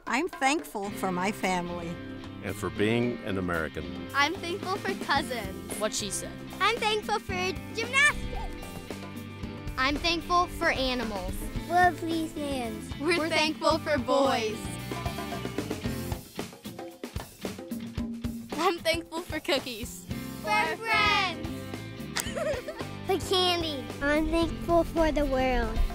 I'm thankful for my family. And for being an American. I'm thankful for cousins. What she said. I'm thankful for gymnastics. I'm thankful for animals. Love these hands. We're thankful for boys. I'm thankful for cookies. For friends. For candy. I'm thankful for the world.